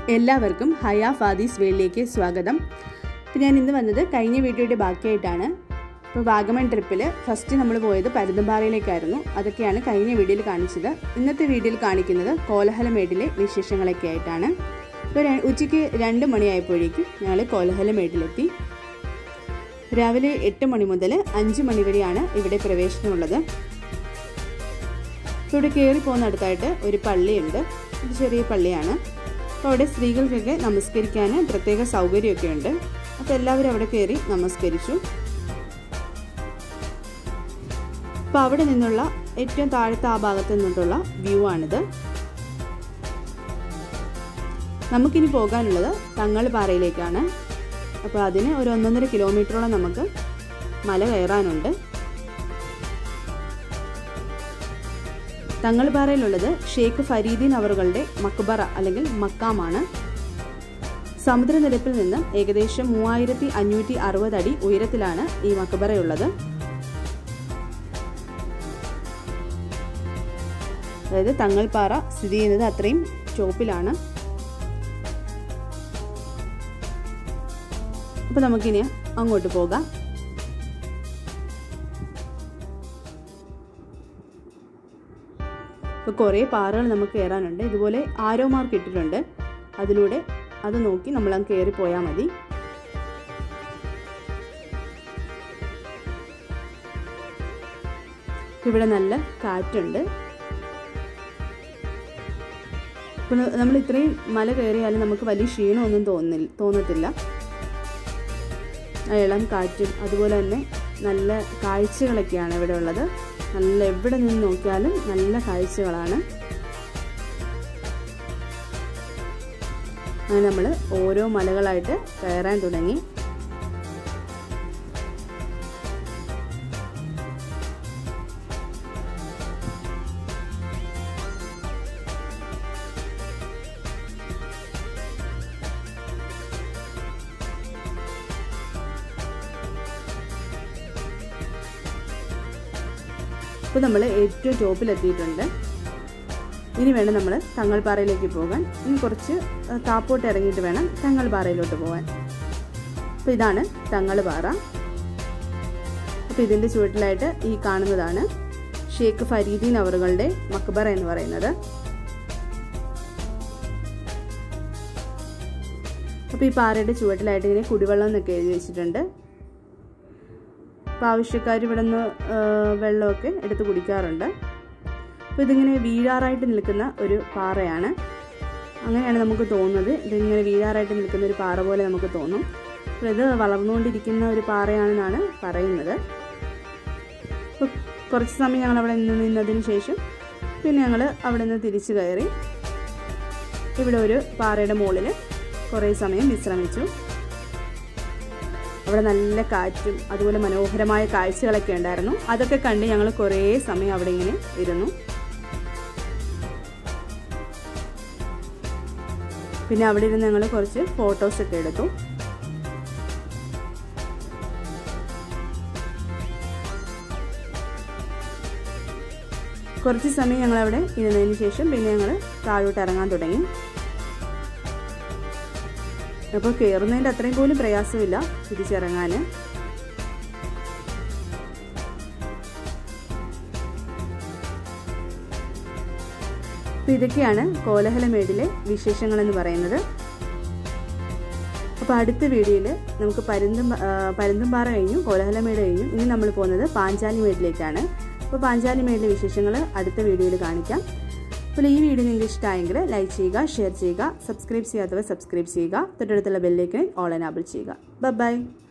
എല്ലാവർക്കും ഹയ ഫാദീസ് വേളിലേക്ക് സ്വാഗതം. അപ്പോൾ ഞാൻ ഇന്ന് വന്നത് കഴിഞ്ഞ വീഡിയോയുടെ ബാക്കിയായിട്ടാണ്. അപ്പോൾ വാഗമൺ ട്രിപ്പിൽ ഫസ്റ്റ് നമ്മൾ പോയത് പരുന്തുംപാറയിലേക്കായിരുന്നു. അതൊക്കെയാണ് കഴിഞ്ഞ വീഡിയോയിൽ കാണിച്ചത്. ഇന്നത്തെ വീഡിയോയിൽ കാണിക്കുന്നത് കോലഹലമേടിലെ വിശേഷങ്ങളൊക്കെ ആയിട്ടാണ്. ഇപ്പോൾ ഉച്ചയ്ക്ക് 2 മണിയായപ്പോഴേക്കും ഞങ്ങൾ കോലഹലമേടിലെത്തി. രാവിലെ 8 മണി മുതൽ 5 മണി വരെയാണ് ഇവിടെ പ്രവേശനമുള്ളത്. ഇവിടെ കയറി പോകുന്നിടത്തായിട്ട് ഒരു പള്ളിയുണ്ട്. ഇത് ചെറിയ പള്ളിയാണ്. അപ്പോൾ അവിടെ സ്ത്രീകൾക്കൊക്കെ നമസ്കരിക്കാൻ പ്രത്യേക സൗകര്യമൊക്കെ ഉണ്ട്. അപ്പോൾ എല്ലാവരും അവിടെ കയറി നമസ്കരിച്ചു. അപ്പോൾ അവിടെ നിന്നുള്ള ഏറ്റവും താഴത്തെ ആ ഭാഗത്ത് നിന്നിട്ടുള്ള വ്യൂ ആണിത്. നമുക്കിനി പോകാനുള്ളത് തങ്ങൾ പാറയിലേക്കാണ്. അപ്പോൾ അതിന് ഒരു 1.5 കിലോമീറ്ററോളം നമുക്ക് മല കയറാനുണ്ട്. തങ്ങൾപാറയിലുള്ളത് ഷേഖ് ഫരീദീൻ അവറുകളുടെ മക്ബറ അല്ലെങ്കിൽ മക്കാമാണ്. സമുദ്രനിരപ്പിൽ നിന്ന് ഏകദേശം 3560 അടി ഉയരത്തിലാണ് ഈ മക്ബറയുള്ളത്. അതായത് തങ്ങൾപാറ സ്ഥിതി ചെയ്യുന്നത് അത്രയും ചോപ്പിലാണ്. അപ്പോൾ നമുക്കിനി അങ്ങോട്ട് പോകാം. ഇപ്പോൾ കുറേ പാറകൾ നമുക്ക് കയറാനുണ്ട്. ഇതുപോലെ ആരോ മാർക്ക് ഇട്ടിട്ടുണ്ട്. അതിലൂടെ അത് നോക്കി നമ്മൾ അങ്ങ് കയറി പോയാൽ മതി. ഇവിടെ നല്ല കാറ്റുണ്ട്. ഇപ്പോൾ നമ്മൾ ഇത്രയും മല കയറിയാലും നമുക്ക് വലിയ ക്ഷീണമൊന്നും തോന്നത്തില്ല. ഇളം കാറ്റും അതുപോലെ തന്നെ നല്ല കാഴ്ചകളൊക്കെയാണ് ഇവിടെ ഉള്ളത്. നല്ല എവിടെ നിന്ന് നോക്കിയാലും നല്ല കാഴ്ചകളാണ്. അങ്ങനെ നമ്മൾ ഓരോ മലകളായിട്ട് കയറാൻ തുടങ്ങി. ഇപ്പോൾ നമ്മൾ ഏറ്റവും ടോപ്പിലെത്തിയിട്ടുണ്ട്. ഇനി വേണം നമ്മൾ തങ്ങൾപാറയിലേക്ക് പോകാൻ. ഇനി കുറച്ച് താപ്പോട്ട് ഇറങ്ങിയിട്ട് വേണം തങ്ങൾപാറയിലോട്ട് പോകാൻ. അപ്പോൾ ഇതാണ് തങ്ങൾപാറ. അപ്പോൾ ഇതിൻ്റെ ചുവട്ടിലായിട്ട് ഈ കാണുന്നതാണ് ഷേഖ് ഫരീദീൻ അവറുകളുടെ മക്ബറ എന്ന് പറയുന്നത്. അപ്പോൾ ഈ പാറയുടെ ചുവട്ടിലായിട്ട് ഇങ്ങനെ കുടിവെള്ളം എന്നൊക്കെ എഴുതി വെച്ചിട്ടുണ്ട്. അപ്പോൾ ആവശ്യക്കാർ ഇവിടെ നിന്ന് വെള്ളമൊക്കെ എടുത്ത് കുടിക്കാറുണ്ട്. അപ്പോൾ ഇതിങ്ങനെ വീഴാറായിട്ട് നിൽക്കുന്ന ഒരു പാറയാണ്. അങ്ങനെയാണ് നമുക്ക് തോന്നുന്നത്. ഇതിങ്ങനെ വീഴാറായിട്ട് നിൽക്കുന്ന ഒരു പാറ പോലെ നമുക്ക് തോന്നും. അപ്പോൾ ഇത് വളർന്നുകൊണ്ടിരിക്കുന്ന ഒരു പാറയാണെന്നാണ് പറയുന്നത്. അപ്പോൾ കുറച്ച് സമയം ഞങ്ങൾ അവിടെ നിന്നതിന് ശേഷം പിന്നെ ഞങ്ങൾ അവിടെ നിന്ന് തിരിച്ചു കയറി ഇവിടെ ഒരു പാറയുടെ മുകളിൽ കുറേ സമയം വിശ്രമിച്ചു. അവിടെ നല്ല കാറ്റും അതുപോലെ മനോഹരമായ കാഴ്ചകളൊക്കെ ഉണ്ടായിരുന്നു. അതൊക്കെ കണ്ട് ഞങ്ങൾ കുറേ സമയം അവിടെ ഇങ്ങനെ ഇരുന്നു. പിന്നെ അവിടെ ഇരുന്ന് ഞങ്ങൾ കുറച്ച് ഫോട്ടോസൊക്കെ എടുത്തു. കുറച്ച് സമയം ഞങ്ങളവിടെ ഇരുന്നതിന് ശേഷം പിന്നെ ഞങ്ങൾ താഴോട്ട് ഇറങ്ങാൻ തുടങ്ങി. അപ്പോൾ കയറുന്നതിൻ്റെ അത്രയും പോലും പ്രയാസമില്ല തിരിച്ചിറങ്ങാൻ. അപ്പോൾ ഇതൊക്കെയാണ് കോലഹലമേടിലെ വിശേഷങ്ങളെന്ന് പറയുന്നത്. അപ്പോൾ അടുത്ത വീഡിയോയിൽ നമുക്ക് പരുന്തുംപാറ കഴിഞ്ഞു, കോലഹലമേട് കഴിഞ്ഞു. ഇനി നമ്മൾ പോകുന്നത് പാഞ്ചാലിമേടിലേക്കാണ്. അപ്പോൾ പാഞ്ചാലിമേടിലെ വിശേഷങ്ങൾ അടുത്ത വീഡിയോയിൽ കാണിക്കാം. അപ്പോൾ ഈ വീഡിയോ നിങ്ങൾക്ക് ഇഷ്ടമായെങ്കിൽ ലൈക്ക് ചെയ്യുക, ഷെയർ ചെയ്യുക, സബ്സ്ക്രൈബ് ചെയ്യാത്തവർ സബ്സ്ക്രൈബ് ചെയ്യുക, തൊട്ടടുത്തുള്ള ബെല്ലൈക്കൺ ഓൾ എനേബിൾ ചെയ്യുക. ബൈ.